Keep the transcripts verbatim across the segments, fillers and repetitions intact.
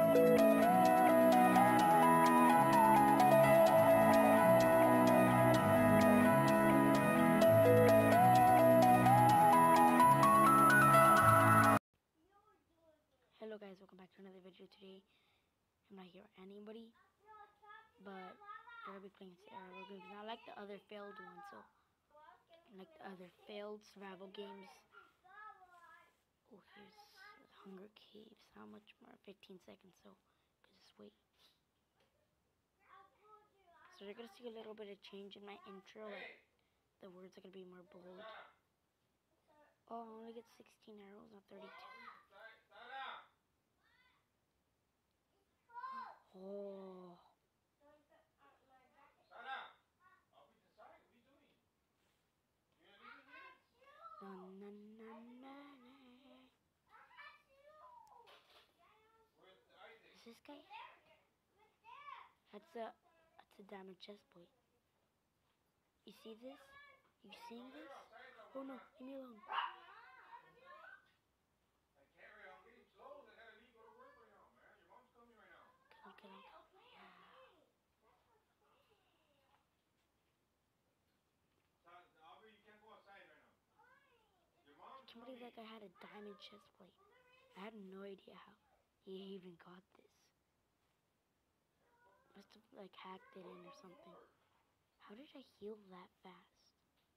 Hello guys, welcome back to another video. Today I'm not here with anybody, but we're gonna be playing survival games. Not like the other failed ones, so like the other failed survival games. Oh, here's Hunger Caves. How much more? fifteen seconds, so just wait. So you're gonna see a little bit of change in my intro. Like the words are gonna be more bold. Oh, I only get sixteen arrows, not thirty-two. Oh. Na, na, na, na, na. Is this guy? That's a that's a diamond chest plate. You see this? You seeing this? Oh no, leave me alone. Kill him, kill him. I can't believe that guy had a diamond chest plate. I had no idea how he even got this. Must have like hacked it in or something. How did I heal that fast?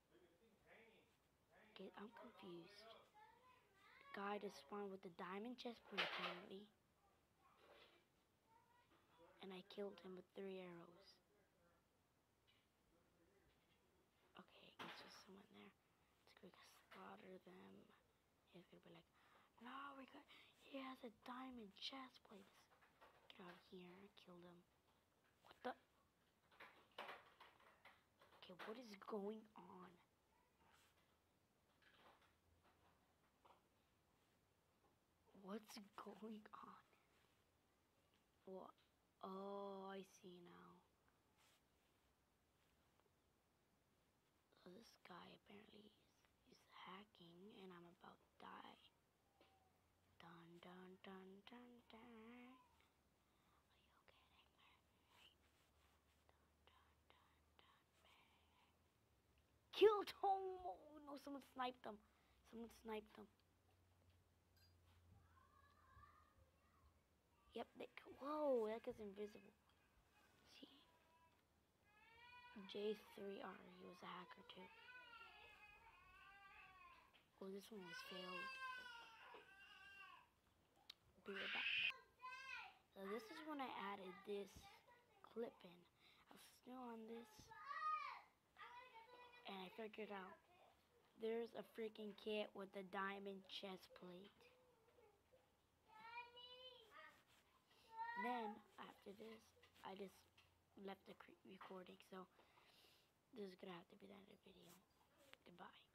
Okay, I'm confused. The guy just spawned with the diamond chest plate apparently. And I killed him with three arrows. Okay, I guess there's someone there. It's gonna slaughter them. He's gonna be like, no, we got, he has a diamond chest plate. Get out of here. I killed him. What the? Okay, what is going on? What's going on? What? Oh, I see now. So this guy apparently is, is hacking, and I'm about to die. Dun dun dun dun dun. Are you kidding me? Dun dun dun dun. Killed him! Oh no, someone sniped him. Someone sniped him. Yep, they, whoa, that guy's invisible. See? J three R, he was a hacker too. Oh, this one was failed. Be right back. So this is when I added this clip in. I was still on this, and I figured out there's a freaking kit with a diamond chest plate. Then, after this, I just left the recording, so this is gonna have to be the end of the video. Goodbye.